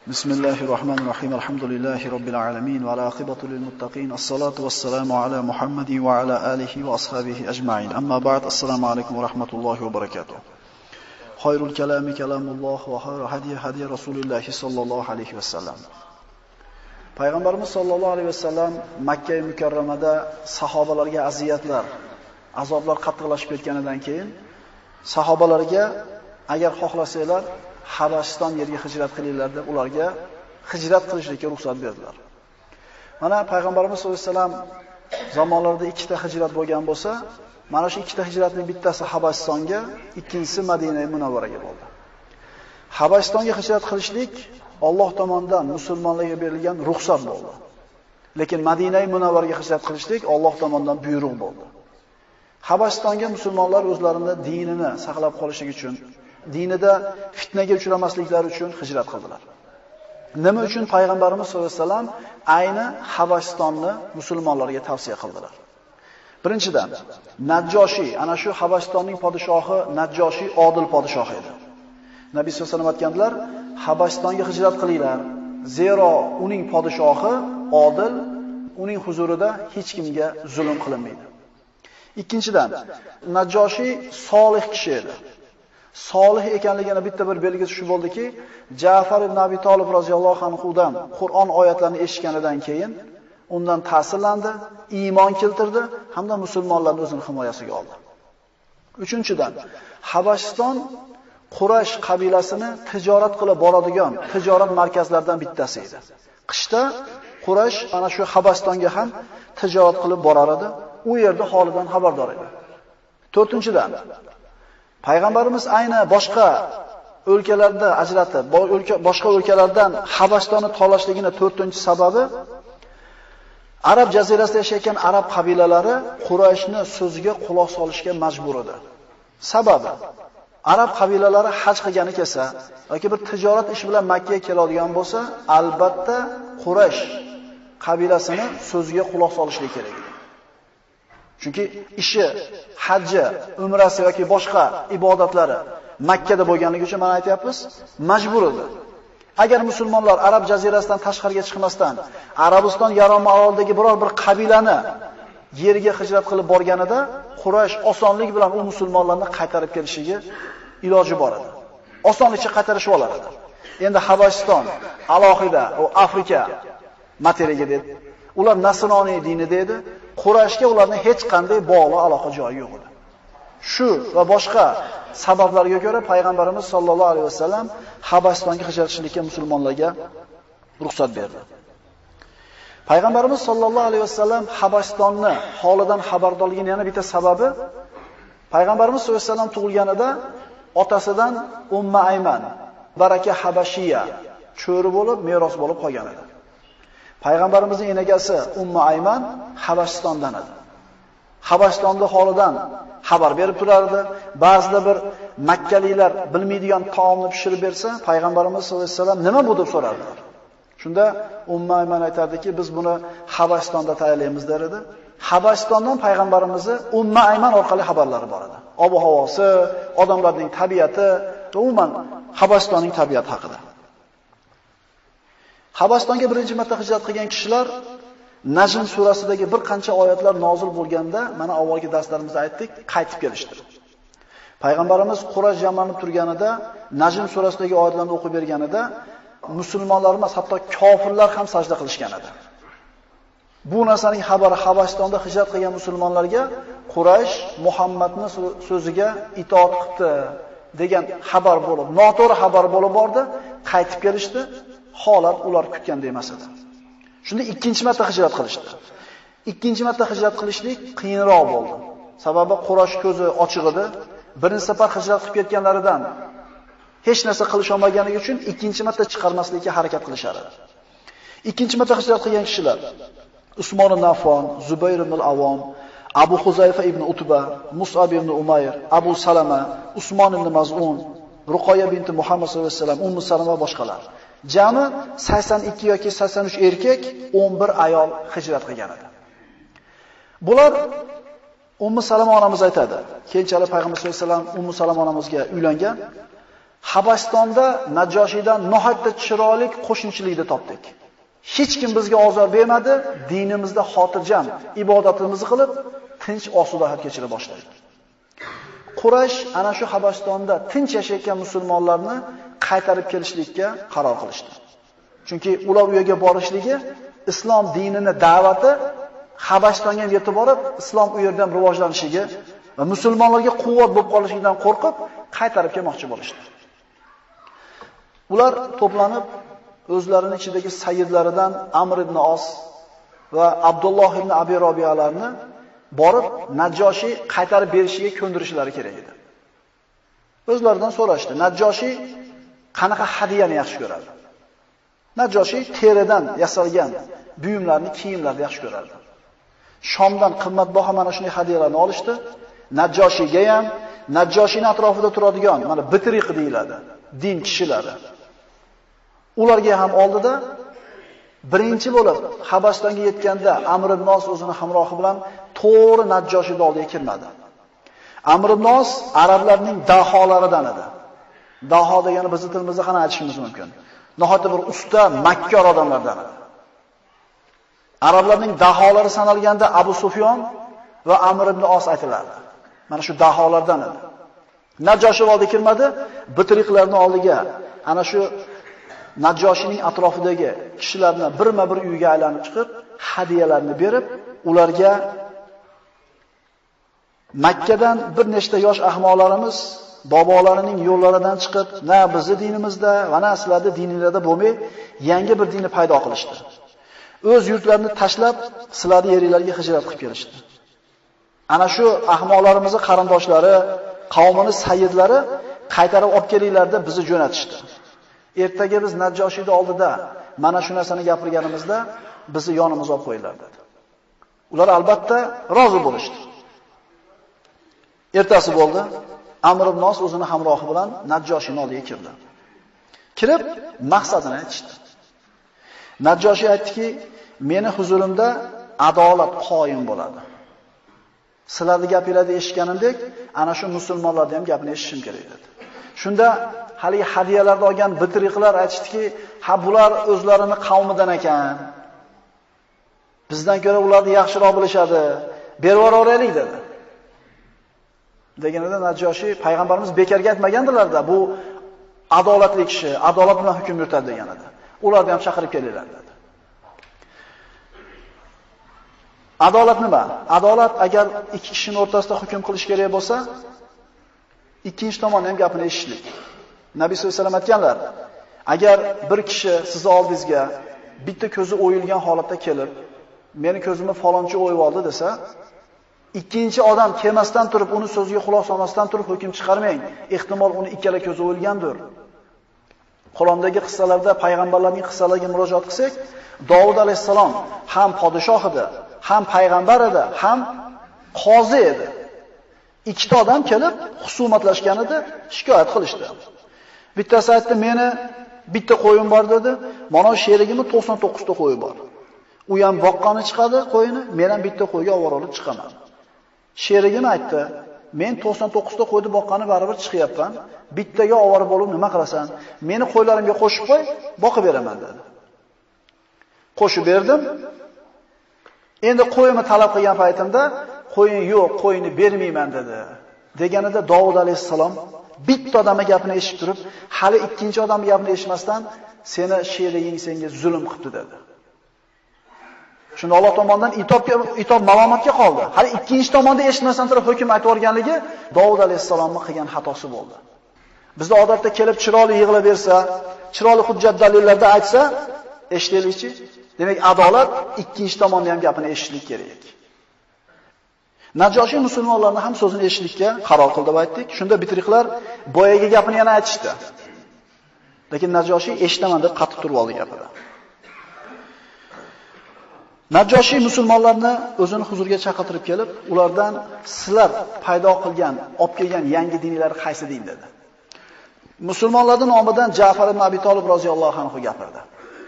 Bismillahirrahmanirrahim. Alhamdulillahi rabbil alamin va aqibatu lil muttaqin. Assalatu wassalamu ala Muhammadi va ala alihi va ashabihi ajma'in. Amma ba'd. Assalomu alaykum va rahmatullohi va barakatuh. Xayrul kalami kalamulloh va xayrul hadiy Rasululloh sallallohu alayhi vasallam. Payg'ambarimiz sallallohu alayhi vasallam Makka mukarramada sahobalarga aziyatlar, azoblar qattiqlashib ketganidan keyin sahobalarga agar xohlasanglar Habasiston yerga hijrat qilinglar deb ularga hijrat qilishlikka ruxsat berdilar. Mana payg'ambarimiz sollallohu alayhi vasallam zamonlarida ikkita hijrat bo'lgan bo'lsa, mana shu ikkita hijratning bittasi Habasistonga, ikkinchisi Madina Munawvaraga bo'ldi. Habasistonga hijrat qilishlik Alloh tomonidan musulmonlarga berilgan ruxsat bo'ldi. Lekin Madina Munawvaraga hijrat qilishlik Alloh tomonidan buyruq bo'ldi. Habasistonga musulmonlar o'zlarining dinini saqlab qolishligi uchun, dinida fitnaga uchramasliklari uchun hijrat qildilar. Nima uchun payg'ambarimiz sollallohu alayhi vasallam ayni Habasistonni musulmonlarga tavsiya qildilar? Birinchidan, Najjoshi, ana shu Habasistonning podshohi Najjoshi odil podshoh edi. Nabiy sollallohu alayhi vasallam aytganlar, Habasistonga hijrat qilinglar, zero uning podshohi odil, uning huzurida hech kimga zulm qilinmaydi. Ikkinchidan, Najjoshi solih kishi edi. Solih ekanligini bitta bir belgisi shu bo'ldiki, Ja'far ibn Abi Talib roziyallohu anhudan Qur'on oyatlarini eshitganidan keyin undan ta'sirlandi, iymon keltirdi hamda musulmonlarni o'zining himoyasiga oldi. Uchinchidan, Habasiston Quraysh qabilasini tijorat qilib boradigan tijorat markazlaridan bittasi edi. Qishda Quraysh ana shu Habasistonga ham tijorat qilib borar edi, u yerda holidan xabardor edi. To'rtinchidan, payg'ambarimiz ayni boshqa o'lkalarda ajratib, boshqa o'lkalardan Habashistonni tanlashligini 4-sababi Arab jazirasida yashayotgan arab qabilalari Qurayshni so'ziga quloq solishga majbur edi. Sababi arab qabilalari haj qilgani kelsa yoki bir tijorat ish bilan Makka ga keladigan bo'lsa, albatta Quraysh qabilasini so'ziga quloq solishligi kerak edi. Chunki ishi, hajji, umrasi yoki boshqa ibodatlari Makka da bo'lganligi uchun mana aytayapmiz, majbur edi. Agar musulmonlar arab jazirasidan tashqariga chiqmasdan Arabiston yarim orolidagi biror bir qabilani yerga hijrat qilib borganida Quraysh osonlik bilan u musulmonlarni qaytarib kelishiga iloji bor edi. Osonlikcha qaytarishib olar edi. Endi Habasiston alohida u Afrika materiyaga dedi. Ular nasroniy dinida edi. Qurayshga ularning hech qanday bog'liq aloqa joyi yo'q edi. Shu va boshqa sabablarga ko'ra payg'ambarimiz sollallohu alayhi vasallam Habasistonga hijrat qilishga musulmonlarga ruxsat berdi. Payg'ambarimiz sollallohu alayhi vasallam Habasistonni holidan xabardorligining yana bitta sababi, payg'ambarimiz sollallohu alayhi vasallam tug'ilganida otasidan Umma Ayman, Baraka Habashiya cho'ri bo'lib, meros bo'lib qolgan edi. Payg'ambarimizning enagasi Umma Ayman Habasistondan edi. Habasistonda holidan xabar berib turardi. Ba'zida bir makkaliklar bilmaydigan taomni pishirib bersa, payg'ambarimiz sollallohu alayhi vasallam nima bu deb so'rardilar. Shunda Umma Ayman aytardiki, biz buni Habasistonda tayyorlaymiz der edi. Habasistondan payg'ambarimizni Umma Ayman orqali xabarlari bor edi. Ob-havosi, odamlarning tabiati, umuman Habasistonning tabiati haqida. Habasistonga birinchi marta hijrat qilgan kishilar Najm surasidagi bir qancha oyatlar nozil bo'lganda, mana avvalgi darslarimizda aytdik, qaytib kelishdi. Payg'ambarimiz Quraysh jamlanib turganida, Najm surasidagi oyatlarni o'qib berganida, musulmonlar emas, hatto kofirlar ham sajda qilishgan edi. Bu narsaning xabari Habasistonda hijrat qilgan musulmonlarga Quraysh Muhammadning so'ziga itoat qildi degan xabar bo'lib, noto'g'ri xabar bo'lib bordi, qaytib kelishdi. Holat ular kutganda emas edi. Shunda ikkinchi marta hijrat qilishdi. Ikkinchi marta hijrat qilishlik qiyinroq bo'ldi. Sababi Quraysh ko'zi ochiq edi. Birinchi safar hijrat qilib ketganlaridan hech narsa qilisha olmaganligi uchun ikkinchi marta chiqarmaslikka harakat qilishar edi. Ikkinchi marta hijrat qilgan kishilar Usmon ibn Affon, Zubayr ibn al-Avom, Abu Huzayfa ibn Utba, Mus'ab ibn Umayr, Abu Salama, Usmon ibn Maz'un, Ruqoya binti Muhammad sollallohu alayhi vasallam, Ummu Salama va boshqalar. Jami 82 yoki 83 erkak, 11 ayol hijrat qilgan edi. Bular Ummu Salama onamiz aytadi. Keyinchalik payg'ambar sollallohu alayhi vasallam Ummu Salama onamizga uylangan. Habastonda Najoshiydan nihoyatda chiroyli qo'shnichilikni topdik. Hech kim bizga ozor bermadi, dinimizda xotirjam ibodatimizni qilib, tinch osuda hayot kechira boshladik. Quraysh ana shu Habastonda tinch yashayotgan musulmonlarni qaytarib kelishlikka qaror qilishdi. Chunki ular u yerga borishligi islom dinini da'vati Habastonga yetib borib, islom u yerda ham rivojlanishiga va musulmonlarga quvvat bo'lib qolishidan qo'rqib, qaytarib kelmoqchi bo'lishdi. Ular to'planib o'zlarining ichidagi sayyidlaridan Amr ibn Os va Abdulloh ibn Abi Robiyalarni borib Najoshiy qaytarib berishiga ko'ndirishlari kerak edi. O'zlaridan so'rashdi. Najoshiy qanaqa hadiyani yaxshi ko'radi? Najoshiy teridan yasalgan buyumlarni, kiyimlarni yaxshi ko'radi. Shomdan qimmatbaho mana shunday hadiyalarni olishdi. Najoshiyga ham, Najoshiyning atrofida turadigan, mana bitriq deyiladi, din kishilari. Ularga ham oldida birinchi bo'lib Habastonga yetganda Amr ibn Os o'zini hamrohi bilan to'g'ri Najoshiyning oldiga kirmadi. Amr ibn Os arablarning daholaridan edi. Daho degani bizning tilimizda qana aytishimiz mumkin. Nihoyatda bir usta, makkor odamlardan edi. Arablarning daholari sanalganda Abu Sufyon va Amr ibn Os aytilardi. Mana shu daholardan edi. Najoshiyning oldiga kirmadi, bitriqlarning oldiga ana shu Najoshining atrofidagi kishilarni birma-bir uyiga aylanib chiqib, hadiyalarni berib, ularga Makkadan bir nechta yosh ahmoqlarimiz bobolarining yo'llaridan chiqib, na bizning dinimizda va na sizlarning diningizda bo'lmay, yangi bir dinni paydo qilishdi. O'z yurtlarini tashlab, sizlarning yeringlarga hijrat qilib kelishdi. Ana shu ahmoqlarimizning qarindoshlari, qavmining sayyidlari qaytarib olib kelinglar deb bizni jo'natishdi. Ertaga biz Najoshiyning oldida mana shu narsani gapirganimizda bizni yonimizga olib qo'yinglar dedi. Ular albatta rozi bo'lishdi. Ertasi bo'ldi. Amr ibn Os o'zini hamrohi bilan Najoshiyning oldiga kirdi. Kirib maqsadini aytishdi. Najoshiy aytdiki, meni huzurimda adolat qoyim bo'ladi. Sizlarning gapinglarni eshitganimdek, ana shu musulmonlarning ham gapini eshitishim kerak dedi. Shunda hali hadiyalarni olgan bitriqlar aytishdiki, ha bular o'zlarini qavmidan ekan. Bizdan ko'ra ularni yaxshiroq bilishadi. Berib yuboraylik dedi. Deganida Najoshiy payg'ambarimiz bekarga aytmagandilar-da, bu adolatli kishi, adolat bilan hukm yuritadi deganida. Ularni ham chaqirib kelinglar dedi. Adolat nima? Adolat agar ikki kishining o'rtasida hukm qilish kerak bo'lsa, ikkinchi tomonning ham gapini eshitishlik. Nabiy sollallohu alayhi vasallam aytganlar, agar bir kishi sizni oldingizga bitta ko'zi o'yilgan holatda kelib, meni ko'zimni falonchi o'yib oldi desa, ikkinchi odam kelmasdan turib, uni so'ziga quloq solmasdan turib hukm chiqarmang. Ehtimol uni ikkala ko'zi o'yilgandir. Qur'ondagi qissalarda, payg'ambarlarning qissalariga murojaat qilsak, Davud alayhisalom ham podshoh edi, ham payg'ambar edi, ham qozi edi. Ikkita odam kelib husumatlashgan edi, shikoyat qilishdi. Bittasi aytdi, meni bitta qo'yim bor dedi, mana sherigimni 99 ta qo'yi bor. U ham boqqani chiqadi qo'yini, men ham bitta qo'yga ovora olib chiqaman. Sherigim aytdi, men 99 ta qo'yni boqqani baribir chiqyapman, bittaga ovora bo'lib nima qilasan? Meni qo'ylarimga qo'shib qo'y, boqib beraman dedi. Qo'shib berdim. Endi qo'yimni talab qilgan paytimda, qo'ying yo'q, qo'yni bermayman dedi. Deganida Davud alayhisalom bitta odamning gapini eshitib turib, hali ikkinchi odamning gapini eshitmasdan seni sheriging senga zulm qildi dedi. Shunda Alloh tomonidan itob malomatga qoldi. Hali ikkinchi tomonda eshitmasdan turib hukm aytib o'rganligi Davud alayhisalomning qilgan xatosi bo'ldi. Bizda odatda kelib chiroyli yig'ilib bersa, chiroyli hujjat dalillarda aytsa, eshitaylikchi. Demak, adolat ikkinchi tomonning ham gapini eshitishlik kerak. Najoshiy musulmonlarning ham so'zini eshitishga qaror qildi deb aytdik. Shunda bitriqlar boyaga gapini yana aytishdi. Lekin Najoshiy eshitaman deb qattiq turib oldi gapida. Najoshiy musulmonlarni o'zini huzuriga chaqirtirib kelib, ulardan sizlar paydo qilgan, olib kelgan yangi dinlar qaysi din dedi. Musulmonlarning nomidan Ja'far ibn Abi Talib roziyallohu anhu gapirdi.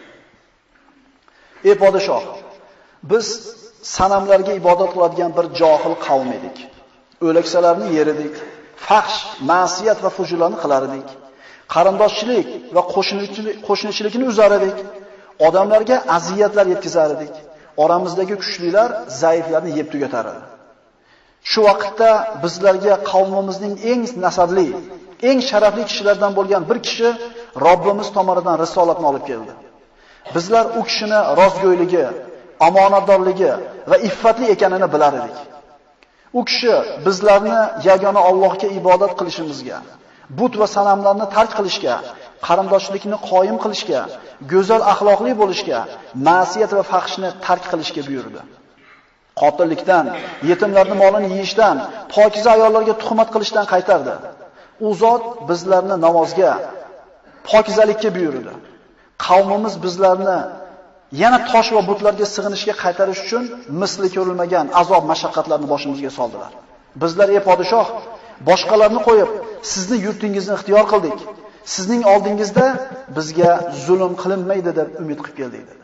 Ey podshoh, biz sanamlarga ibodat qiladigan bir johil qavm edik. O'laksalarni yer edik, fahsh, ma'siyat va fujurlarni qilar edik. qarindoshchilik va qo'shnichilikni uzar edik. Odamlarga aziyatlar yetkazar edik. Oramizdagi kuchlilar zaiflarni yeb tugatar edi. Shu vaqtda bizlarga qavmimizning eng nasabli, eng sharafli kishilardan bo'lgan bir kishi Robbimiz tomonidan risolatni olib keldi. Bizlar u kishini rostgo'yligi, omonatdorligi va iffatli ekanini bilar edik. U kishi bizlarni yagona Allohga ibodat qilishimizga, but va sanamlarni tark qilishga, qarindoshlikni qoyim qilishga, go'zal axloqli bo'lishga, ma'siyat va fahshni tark qilishga buyurdi. Qotillikdan, yetimlarning molini yeyishdan, pokiza ayollarga tuhmat qilishdan qaytardi. U zot bizlarni namozga, pokizalikka buyurdi. Qavmimiz bizlarni yana tosh va butlarga sig'inishga qaytarish uchun misli ko'rilmagan azob mashaqqatlarni boshimizga soldilar. Bizlar ey podshoh, boshqalarni qo'yib, sizni yurtingizni ixtiyor qildik. Sizning oldingizda bizga zulm qilinmaydi deb umid qilib keldik dedi.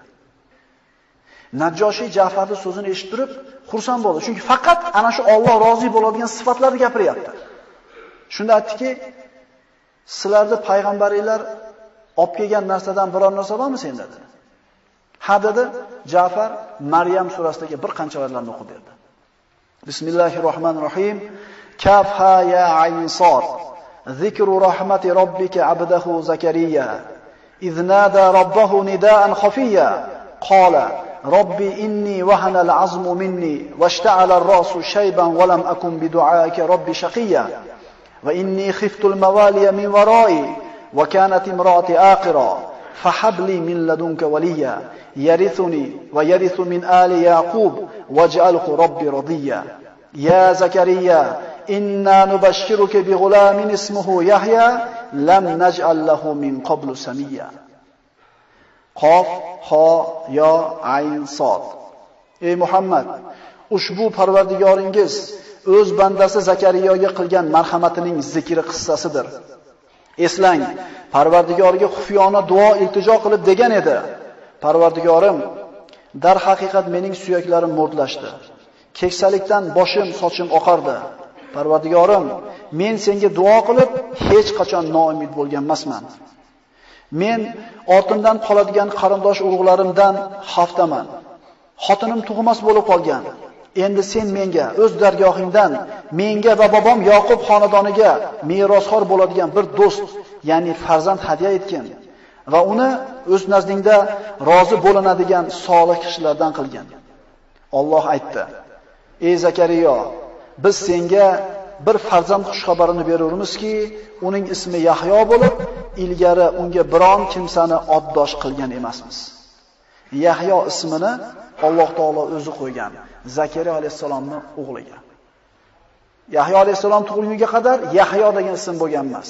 Najjoshiy Ja'farning so'zini eshitib turib xursand bo'ldi. Chunki faqat ana shu Alloh rozi bo'ladigan sifatlarni gapiryapti. Shunda aytdiki, sizlarning payg'ambaringlar olib kelgan narsadan biror narsa bormi senda dedi. Ha dedi. Ja'far Maryam surasidagi bir qancha oyatlarni o'qib berdi. Bismillahirrohmanirrohim. Kaf ha ya ayn sad. Zikru rahmati robbika abdahu Zakariya. إذ نادى ربه نداء خفيا قال ربي إني وهن العظم مني واشتعل الرأس شيبا ولم أكن بدعائك ربي شقيا وإني خفت الموالي من ورائي وكانت امرأتي آقرا فهب لي من لدنك وليا يرثني ويرث من آل يعقوب واجعله ربي رضيا يا زكريا إنا نبشرك بغلام اسمه يحيى لم نجعل له من قبل سميا Qof, ha, yo, ayn, sod. Ey Muhammad, ushbu Parvardigoringiz o'z bandasi Zakariyoga qilgan marhamatining zikri qissasidir. Eslang, Parvardigoriga xufiyona duo iltijo qilib degan edi: Parvardigorim, dar haqiqat mening suyaklarim mo'rdlashdi. Keksalikdan boshim, sochim oqardi. Parvardigorim, men senga duo qilib hech qachon noumid bo'lgan emasman. Men ortimdan qoladigan qarindosh urug'larimdan xavfdaman. Xotinim tug'mas bo'lib qolgan. Endi sen menga o'z dargohingdan menga va bobom Yaqub xonadoniga merosxo'r bo'ladigan bir do'st, ya'ni farzand hadya etgin va uni o'z nazdingda rozi bo'linadigan solih kishilardan qilgin. Alloh aytdi: Ey Zakariyo, biz senga bir farzand xushxabarini berurimizki, uning ismi Yahyo bo'lib, ilgari unga biron kimsani oddosh qilgan emasmiz. Yahyo ismini Alloh taolo o'zi qo'ygan, Zakariya alayhisalomning o'g'liga. Yahyo alayhisalom tug'ilguniga qadar Yahyo degan ism bo'lgan emas.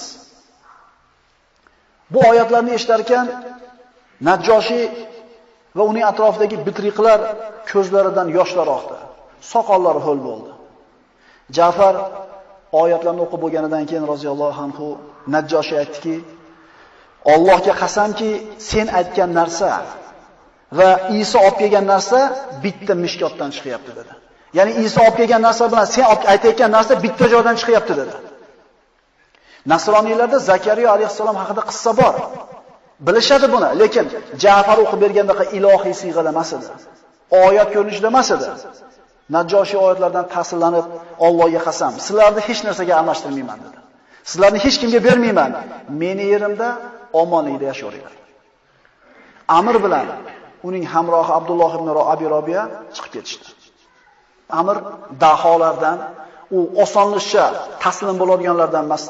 Bu oyatlarni eshitar ekan, Najjoshiy va uning atrofidagi bitriqlar ko'zlaridan yoshlar oqdi. Soqollari ho'l bo'ldi. Ja'far oyatlarni o'qib bo'lganidan keyin roziyallohu anhu Najjoshiy aytdiki, Allohga qasamki, sen aytgan narsa va Iso olib kelgan narsa bitta mishkotdan chiqyapti dedi. Ya'ni Iso olib kelgan narsa bilan sen aytayotgan narsa bitta joydan chiqyapti dedi. Nasroniylarda Zakariya alayhisalom haqida qissa bor. Bilishadi buni, lekin Ja'far o'qib bergandaqa ilohiy siyg'ada emas edi. Oyat ko'rinishida emas edi. Najjoshiy oyatlardan ta'sirlanib, Allohga qasam, sizlarni hech narsaga almashtirmayman dedi. Sizlarni hech kimga bermayman. Meni yerimda omonlikda yashayveringlar. Amr bilan uning hamrohi Abdulloh ibn Abi Robiya chiqib ketishdi. Amr daholardan, u osonlikcha taslim bo'ladiganlardan emas.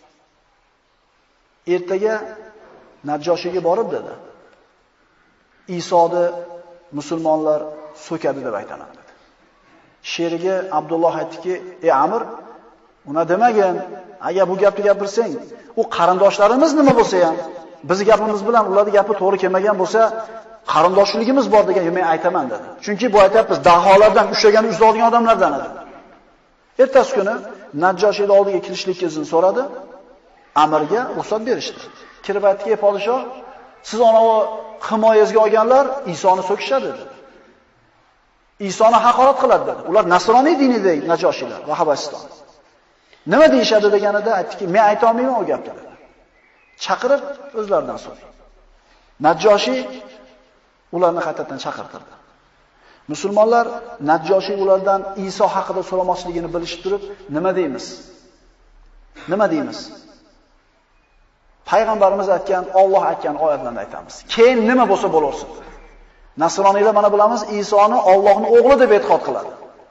Ertaga Najjoshiyga borib dedi: Isoni musulmonlar so'kadi deb aytaman dedi. Sherigi Abdulloh aytdiki: "Ey Amr, una demagin. Agar bu gapni gapirsang, u qarindoshlarimiz nima bo'lsa ham, biz gapimiz bilan ularning gapi to'g'ri kelmagan bo'lsa, qarindoshligimiz bor degan men aytaman" dedi. Chunki bu aytayapmiz, daholardan ushlagani uzadigan odamlardan edi. Ertasi kuni Najjoshiyning oldiga kirishlikka izn so'radi. Amirga ruxsat berishdi. Kirib aytdiki: "Ey podshoh, siz onavi himoyangizga olganlar Isoni so'kishadi" dedi. Isoni haqorat qiladi dedi. Ular nasroniy dinidagi Najjoshiylar va Habasiston. Nima deyshadi deganida aytdiki: "Men ayta olmayman u gapni" dedi. Chaqirib o'zlaridan so'rang. Najjoshiy ularni qaytadan chaqirtirdi. Musulmonlar Najjoshiy ulardan Iso haqida so'ramoqchiligini bilishib turib, nima deymiz? Nima deymiz? Payg'ambarimiz aytgan, Alloh aytgan oyatlarni aytamiz. Keyin nima bo'lsa bo'laversin. Nasroniylar mana bilamiz, Isoni Allohning o'g'li deb e'tiqod qiladi.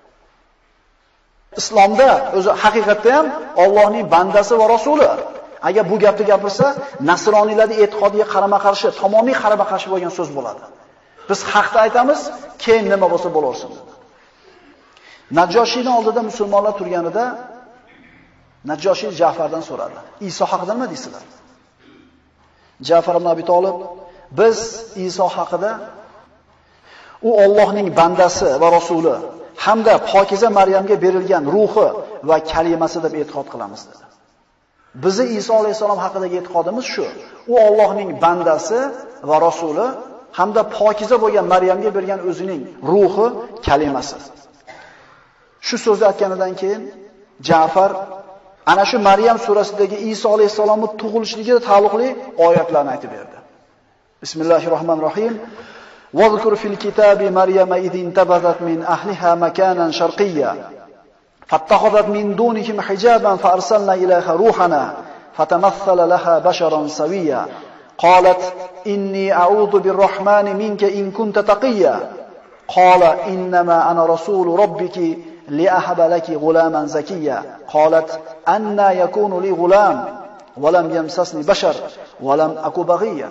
Islomda o'zi haqiqatda ham Allohning bandasi va rasuli. Agar bu gapni gapirsa, nasroniylarning e'tiqodiga qarama-qarshi, tamomiy qarama-qarshi bo'lgan so'z bo'ladi. Biz haqda aytamiz, keyin nima bo'lsa bo'laversin. Najjoshiyning oldida musulmonlar turganida Najjoshiy Ja'fardan so'radi. Iso haqida nima deysizlar? Ja'far ibn Abi Talib, biz Iso haqida u Allohning bandasi va rasuli hamda pokiza Maryamga berilgan ruhi va kalimasi deb e'tiqod qilamiz dedi. Bizi Iso alayhisalom haqidagi e'tiqodimiz shu. U Allohning bandasi va rasuli hamda pokiza bo'lgan Maryamga bergan o'zining ruhi, kalimasi. Shu so'zni aytganidan keyin Ja'far ana shu Maryam surasidagi Iso alayhisalomning tug'ilishligiga taalluqli oyatlarni aytib berdi. Bismillahirrohmanirrohim. وَاذْكُرْ فِي الْكِتَابِ مَرْيَمَ إِذِ انتَبَذَتْ مِنْ أَهْلِهَا مَكَانًا شَرْقِيًّا فَاتَّخَذَتْ مِنْ دُونِهِمْ حِجَابًا فَأَرْسَلْنَا إِلَيْهَا رُوحَنَا فَتَمَثَّلَ لَهَا بَشَرًا سَوِيًّا قَالَتْ إِنِّي أَعُوذُ بِالرَّحْمَنِ مِنْكَ إِنْ كُنْتَ تَقِيًّا قَالَ إِنَّمَا أَنَا رَسُولُ رَبِّكِ لِأَهَبَ لَكِ غُلَامًا زَكِيًّا قَالَتْ أَنَّى يَكُونُ لِي غُلَامٌ وَلَمْ يَمْسَسْنِي بَشَرٌ وَلَمْ أَكُ بَغِيًّا.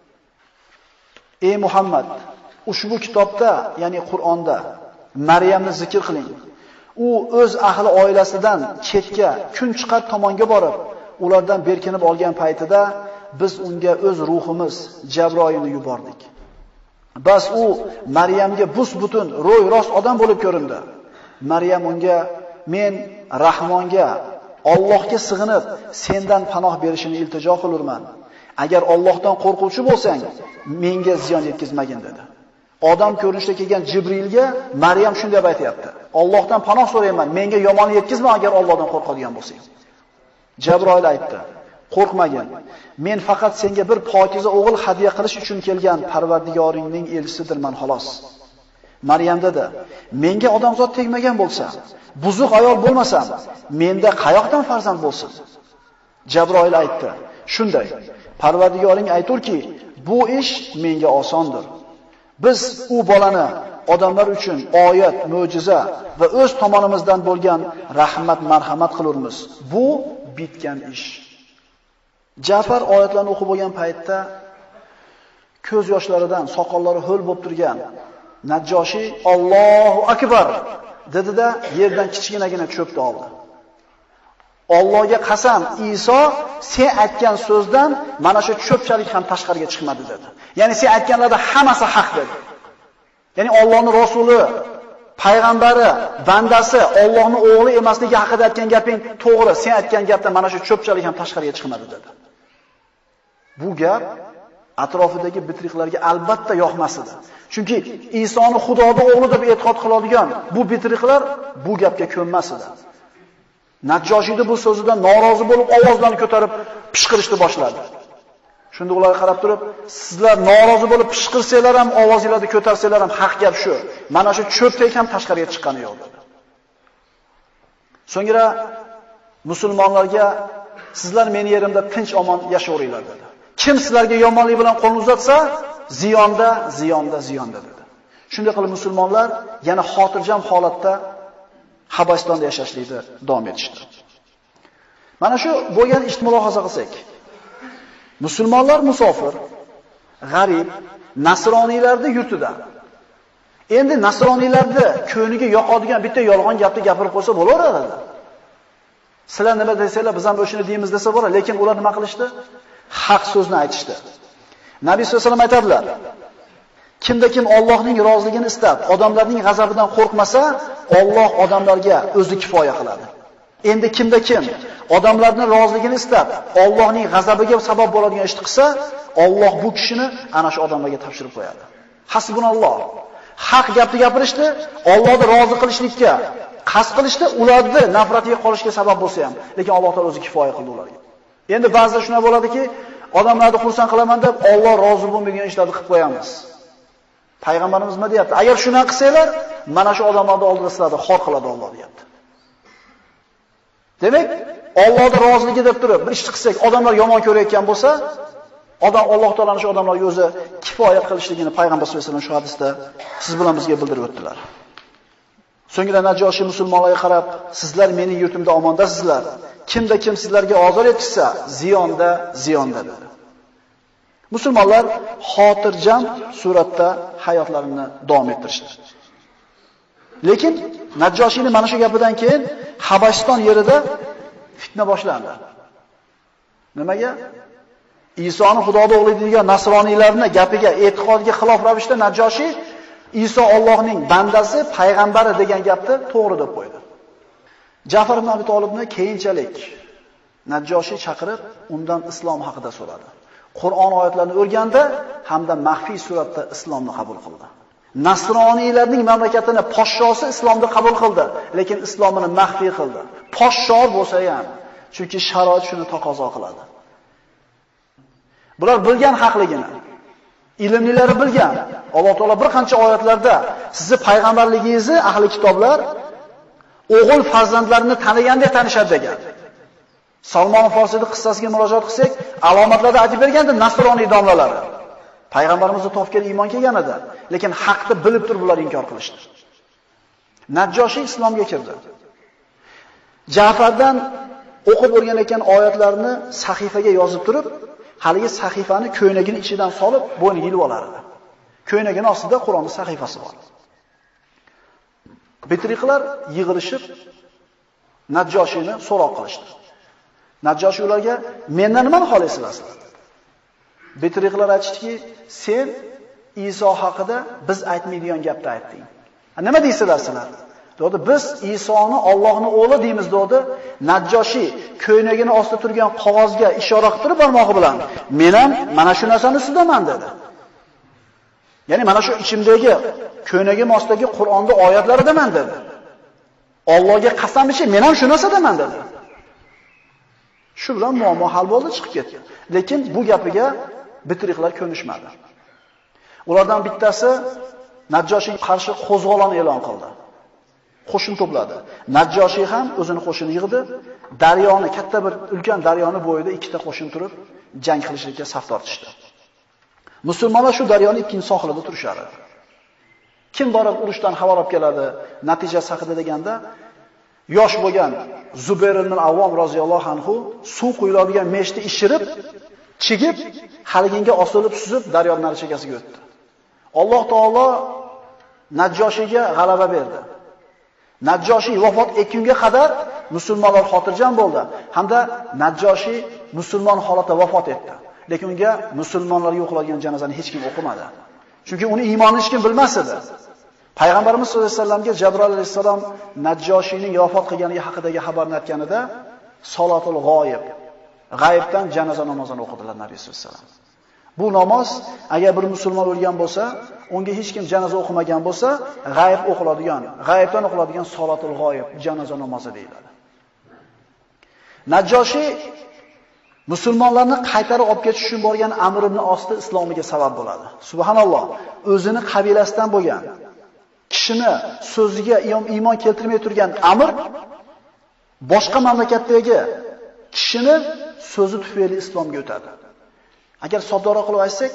Ey Muhammad, ushbu kitobda, ya'ni Qur'onda Maryamni zikr qiling. U o'z ahli oilasidan chetga, kun chiqar tomonga borib, ulardan berkinib olgan paytida biz unga o'z ruhimiz Jabroilni yubordik. Bas u Maryamga bus-butun, ro'y-rost odam bo'lib ko'rindi. Maryam unga men Rahmonga, Allohga sig'inib, sendan panoh berishini iltijo qilurman. Agar Allohdan qo'rquvchi bo'lsang, menga ziyon yetkazmagin dedi. Odam ko'rinishda kelgan Jibrilga Maryam shunday aytayapti. Allohdan panoh so'rayman, menga yomonlik yetkazma agar Allohdan qo'rqadigan bo'lsang. Jabroil aytdi: "Qo'rqmagin. Men faqat senga bir pokiza o'g'il hadya qilish uchun kelgan Parvardigoringning elchisidirman xolos." Maryam dedi: "Menga odamzod tegmagan bo'lsa, buzuq ayol bo'lmasam, menda qayoqdan farzand bo'lsin?" Jabroil aytdi: "Shunday. Parvardigoring ayturki, bu ish menga osondir. Biz u bolani odamlar uchun oyat, mo'jiza va o'z tomonimizdan bo'lgan rahmat, marhamat qilurmiz. Bu bitgan ish." Ja'far oyatlarni o'qib bo'lgan paytda ko'z yoshlaridan soqollari ho'l bo'lib turgan Najjoshiy Allohu akbar dedi-da, yerdan kichkinagina cho'pni oldi. Allohga qasam, Iso sen aytgan so'zdan mana shu cho'pchalik ham tashqariga chiqmadi dedi. Ya'ni sen aytganlarda hammasi haq dedi. Ya'ni Allohning rasuli, payg'ambari, bandasi, Allohning o'g'li emasligi haqida aytgan gaping to'g'ri. Sen aytgan gapdan mana shu cho'pchalik ham tashqariga chiqmadi dedi. Bu gap atrofidagi bitriqlarga albatta yoqmas edi. Chunki Isoni Xudoning o'g'li deb e'tiqod qiladigan bu bitriqlar bu gapga ko'nmas edi. Najjoshiyda bu so'zidan norozi bo'lib ovozlarini ko'tarib pishqirishni boshladi. Shunda ular qarab turib, sizlar norozi bo'lib pishqirsanglar ham, ovozinglarni ko'tarsanglar ham haq gap shu. Mana shu cho'pdek ham tashqariga chiqqani yo'q dedi. So'ngra musulmonlarga sizlar meni yerimda tinch omon yashayveringlar dedi. Kim sizlarga yomonlik bilan qo'lni uzatsa, ziyonda dedi. Shunday qilib musulmonlar yana xotirjam holatda Habasistonda yashashlikda davom etishdi. Mana shu bo'lgan ishni mulohaza qilsak, musulmonlar musofir, g'arib, nasroniylarning yurtida. Endi nasroniylarni ko'niga yoqadigan bitta yolg'on gapni gapirib qo'ysa bo'laveradi. Sizlar nima desanglar, biz ham o'shini deymiz desa bo'ladi, lekin ular nima qilishdi? Haq so'zni aytishdi. Nabiy sollallohu alayhi vasallam aytadilar: kimda kim Allohning roziligini istab, odamlarning g'azabidan qo'rqmasa, Alloh odamlarga o'zi kifoya qiladi. Endi kimda kim odamlarning roziligini istab, Allohning g'azabiga sabab bo'ladigan ishni qilsa, Alloh bu kishini ana shu odamlarga topshirib qo'yadi. Hasbunalloh. Haq gapni gapirishdi, Allohni rozi qilishlikka qasd qilishdi, ularni nafratiga qolishga sabab bo'lsa ham, lekin Alloh taolo o'zi kifoya qildi ularga. Endi ba'zida shuna bo'ladiki, odamlarni xursand qilaman deb Alloh rozi bo'lmagan ishlarni qilib qo'yamiz. Payg'ambarimiz nima deyapti? Agar shuni qilsanglar, mana shu odamlarni oldida sizlarni xor qiladi Alloh deyapti. Demak, Allohning roziligi deb turib bir ishni qilsak, odamlar yomon ko'rayotgan bo'lsa, Alloh taolaning shu odamlarga o'zi kifoya qilishligini payg'ambar sollallohu alayhi vasallam shu hadisda siz bilan bizga bildirib o'tdilar. So'ngra Najoshi musulmonlarga qarab, sizlar mening yurtimda omondasizlar. Kimda kim sizlarga ozor yetkazsa, ziyonda dedi. Musulmonlar xotirjam suratda hayotlarini davom ettirishdi. Lekin Najoshining mana shu gapidan keyin Habashiston yerida fitna boshlandi. Nimaga? Isoni Xudoning o'g'li degan nasroniylarning gapiga, e'tiqodiga xilof ravishda Najoshi Iso Allohning bandasi, payg'ambari degan gapni to'g'ri deb qo'ydi. Ja'far ibn Abi Talibni keyinchalik Najoshi chaqirib, undan islom haqida so'radi. Qur'on oyatlarini o'rgandi hamda maxfiy suratda islomni qabul qildi. Nasroniylarning mamlakatini podshosi islomni qabul qildi, lekin islomini maxfiy qildi. Podsho bo'lsa ham, chunki sharoit shuni taqozo qiladi. Bular bilgan haqligini, ilmlilari bilgan. Alloh taolo bir qancha oyatlarda sizni payg'ambarligingizni ahli kitoblar o'g'il farzandlarini tanigandek tanishadi degan. Salmon Forsiyning qissasiga murojaat qilsak, alomatlarda aytib berganda nasroniy domlalari payg'ambarimizni topgan iymon kelgan edi, lekin haqni bilib turib ular inkor qilishdi. Najoshi islomga kirdi. Ja'fardan o'qib o'rganayotgan oyatlarni sahifaga yozib turib, haligi sahifani ko'ynagining ichidan solib, bo'yniga ilib olar edi. Ko'ynagining ostida Qur'onning sahifasi bor. Bitriqlar yig'ilishib Najoshini so'roq qilishdi. Najoshi ularga mendan nimani xohlaysizlar? Bitriqlar aytishdiki, sen Iso haqida biz aytmaydigan gapni aytding. Nima deysizlar sizlar? Dedi, biz Isoni Allohning o'g'li deymiz dedi. Najoshi ko'ynagini ostida turgan qog'ozga ishora qilib barmog'i bilan, men ham mana shu narsani ustidaman dedi. Ya'ni mana shu ichimdagi ko'ynagim ostidagi Qur'onning oyatlaridaman dedi. Allohga qasam ichib, men ham shu narsadaman dedi. Shu bilan muammo hal bo'ldi, chiqib ketdi. Lekin bu gapiga bitriqlar ko'nishmadi. Ulardan bittasi Najoshiga qarshi qo'zg'olon e'lon qildi. Qo'shin to'pladi. Najoshi ham o'zini qo'shinini yig'di. Daryoni, katta bir ulkan daryoni bo'yida ikkita qo'shin turib, jang qilishga saf tortishdi. Musulmonlar shu daryoning ikkinchi sohilida turishadi. Kim borib urushdan xabar olib keladi, natijasi haqida deganda, yosh bo'lgan Zubayr ibn Avvom roziyallohu anhu suv quyiladigan meshni ishirib, chigib, haliginga osilib suzib daryoning nari chekasiga o'tdi. Alloh taolo Najoshiga g'alaba berdi. Najoshi vafot etgunga qadar musulmonlar xotirjam bo'ldi hamda Najoshi musulmon holatda vafot etdi. Lekin unga musulmonlarga o'qiladigan janozani hech kim o'qimadi. Chunki uni iymonini hech kim bilmas edi. Payg'ambarimiz sollallohu alayhi vasallamga Jabroil alayhisalom Najoshining vafot qilgani haqidagi xabarni aytganida solatul g'oyib, g'aybdan janoza namozini o'qidilar Nabiy sollallohu alayhi vasallam. Bu namoz agar bir musulmon o'lgan bo'lsa, unga hech kim janoza o'qimagan bo'lsa, g'ayb o'qiladigan, g'aybdan o'qiladigan solatul g'oyib, janoza namozi deyiladi. Najoshi musulmonlarni qaytarib olib ketish uchun borgan Amr ibn Osni islomiga sabab bo'ladi. Subhanalloh, o'zini qabilasidan bo'lgan kishini so'ziga iymon keltirmay turgan Amr boshqa mamlakatdagi kishini so'zi tufayli islomga o'tadi. Agar soddaroq qilib aytsak,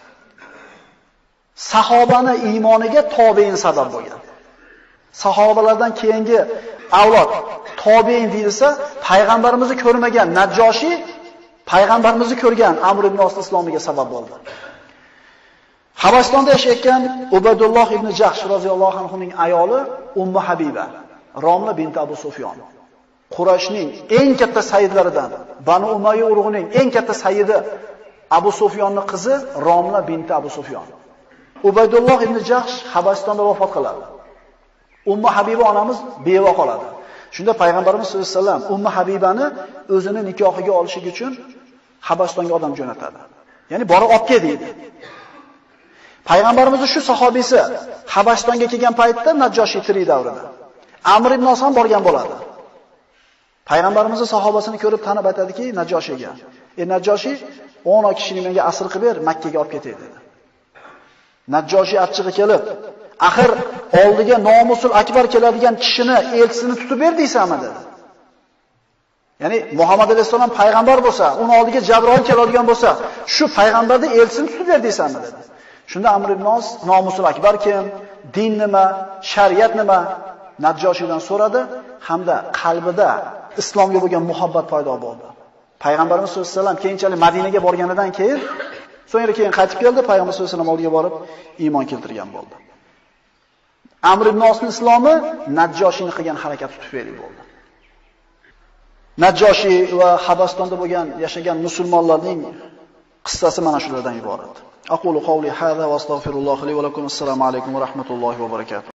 sahobani iymoniga tobein sabab bo'lgan. Sahobalardan keyingi avlod tobein deyilsa, payg'ambarimizni ko'rmagan Najoshi payg'ambarimizni ko'rgan Amr ibn Os islomiga sabab bo'ldi. Habashistonda yashayotgan Ubaydulloh ibn Jahsh roziyallohu anhuning ayoli Ummu Habiba, Romla bint Abu Sufyon. Qurayshning eng katta sayyidlaridan, Banu Umayya urug'ining eng katta sayyidi Abu Sufyonning qizi Romla bint Abu Sufyon. Ubaydulloh ibn Jahsh Habashistonda vafot qiladi. Ummu Habiba onamiz beva qoladi. Shunda payg'ambarimiz sollallohu alayhi vasallam Ummu Habibani o'zini nikohiga olishi uchun Habashistonga odam jo'natadi. Ya'ni borib olib kel deydi. Payg'ambarimizning shu sahobisi Habashistonga kelgan paytda Najoshi tirik davrida. Amr ibn Os ham borgan bo'ladi. Payg'ambarimizning sahobasini ko'rib tanib aytadiki Najoshiga: "Ey Najoshi, 10 kishini menga asir qilib ber, Makka ga olib ketay dedi. Najjoshi achchig'i kelib, axir oldiga nomusul akbar keladigan kishini, elchisini tutib ber deysanmi dedi. Ya'ni Muhammad alayhisalom payg'ambar bo'lsa, uni oldiga Jabroil keladigan bo'lsa, shu payg'ambarning elchisini tutib ber deysanmi dedi. Shunda Amr ibn Os nomusul akbar kim, din nima, shariat nima Najjoshidan so'radi hamda qalbida islomga bo'lgan muhabbat paydo bo'ldi. Payg'ambarimiz sollallohu alayhi vasallam keyinchalik Madinaga borganidan keyin, so'ngra keyin qaytib keldi, payg'ambar sollallohu alayhi vasallam oldiga borib iymon keltirgan bo'ldi. Amr ibn Osning islomi Najjoshini qilgan harakati tufayli bo'ldi. Najjoshi va Habastonda bo'lgan yashagan musulmonlarning qissasi mana shulardan iborat. Aqulu qawli hadha va astagfirulloh li va lakum. Assalomu alaykum va rahmatullohi va barakatuh.